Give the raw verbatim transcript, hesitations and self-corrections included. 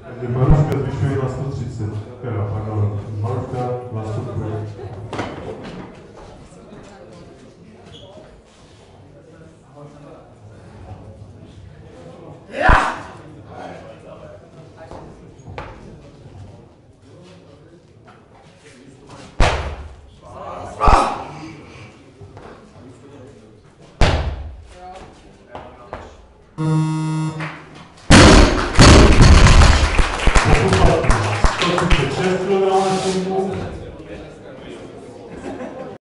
Maruška zvyšuje na sto třicet. Teda, pardon. Maruška nastupuje. Mm-hmm.